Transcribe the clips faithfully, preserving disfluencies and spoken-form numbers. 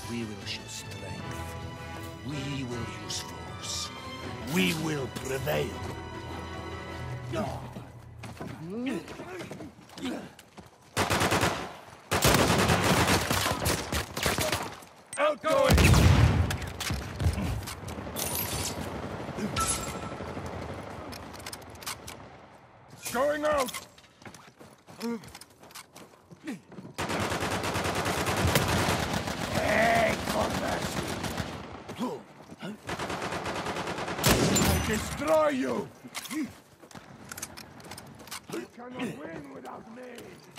We will show strength. We will use force. We will prevail. Outgoing! Going out! Hey, for mercy! I destroy you! You cannot win without me!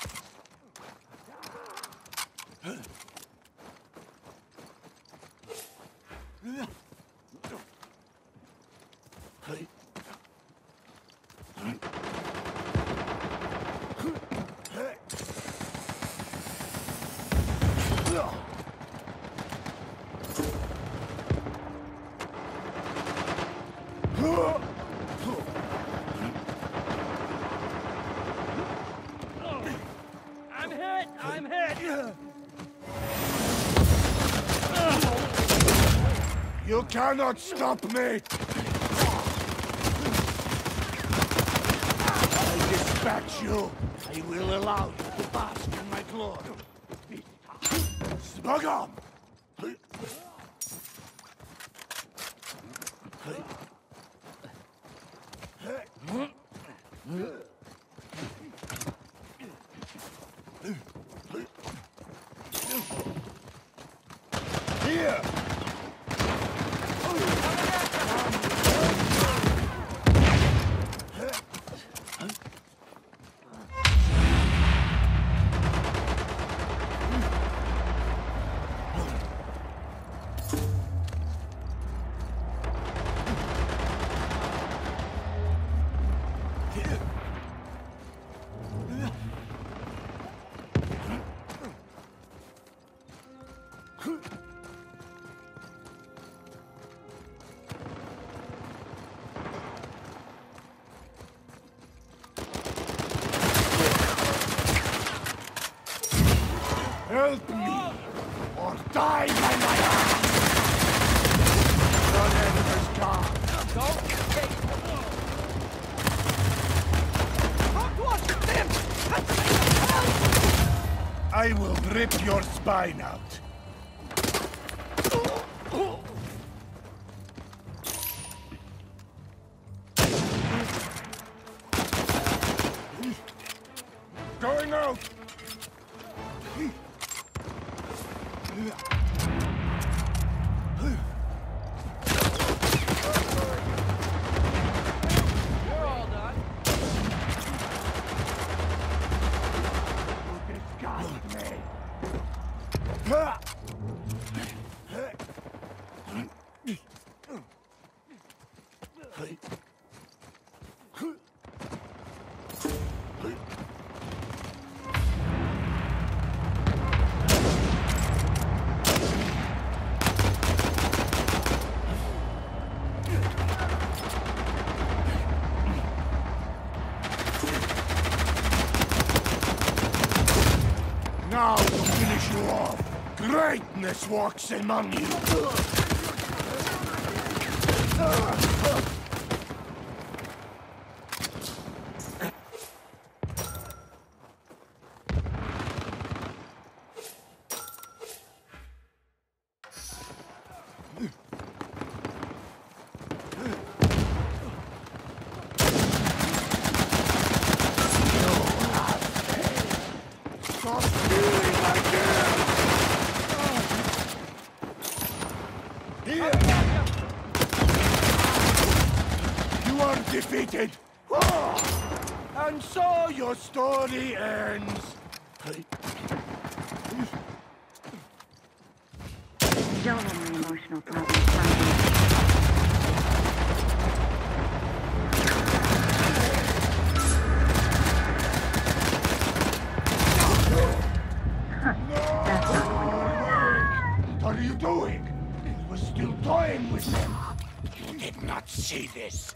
I'm hit! I'm hit! You cannot stop me! I dispatch you. I will allow you to bask in my glory. Smug on! Here! Help me, or die by my hand! Your end is gone. Don't take Talk to us! Damn! I will rip your spine out. Going out! You're all done. You disgust me. Now to finish you off, greatness walks among you. Stop feeling like this! Here! You are defeated! And so your story ends! Don't have any emotional problems. What are you doing? You were still toying with them. You did not see this.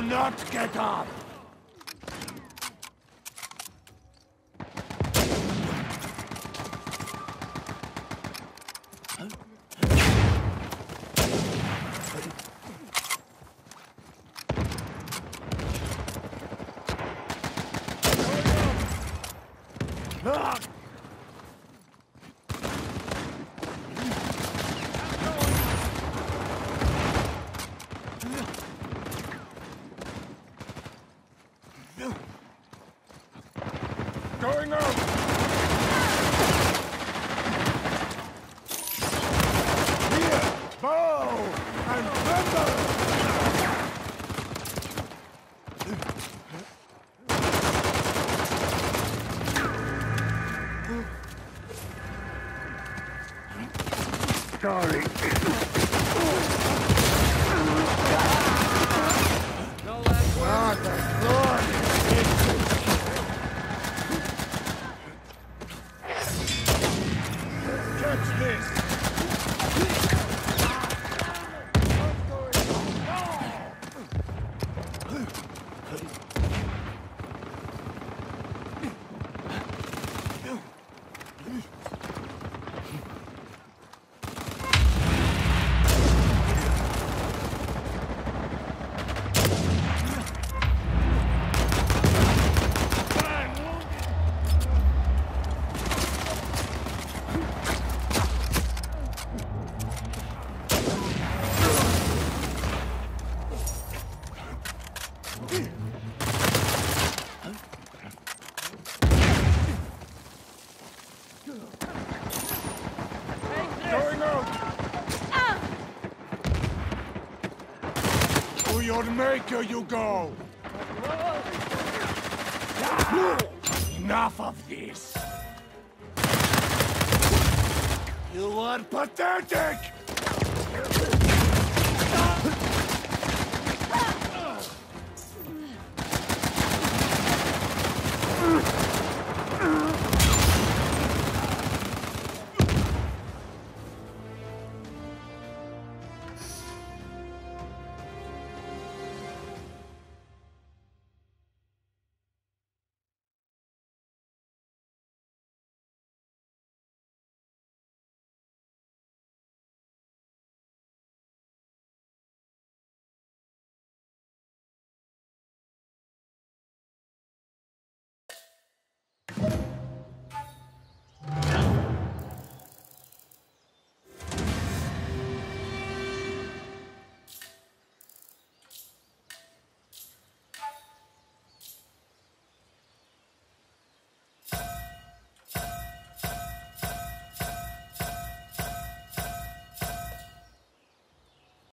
Do not get up! Ah! Going out! Here! Bow! And thunder! Sorry. No last word. Ah, the Lord! Catch this! Going out! To your maker you go! Enough of this! You are pathetic!